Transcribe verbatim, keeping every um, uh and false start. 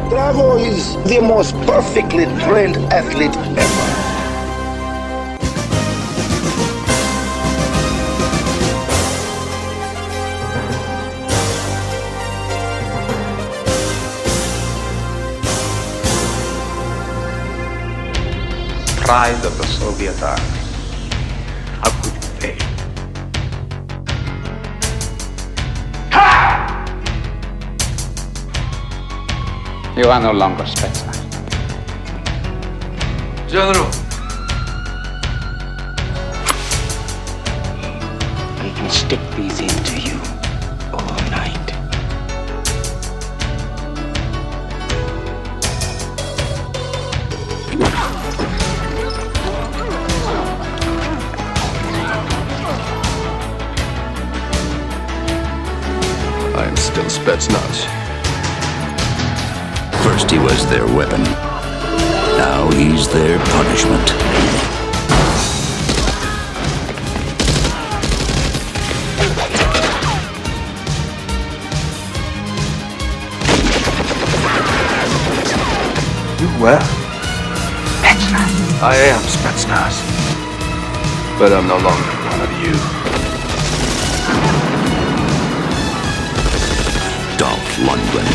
Drago is the most perfectly trained athlete ever. Pride of the Soviet Army. How could you pay? Ha! You are no longer Spetsnaz. General. I can stick these into you all night. I am still Spetsnaz. First he was their weapon. Now he's their punishment. You were? Spetsnaz. I am Spetsnaz. But I'm no longer one of you. Dolph Lundgren.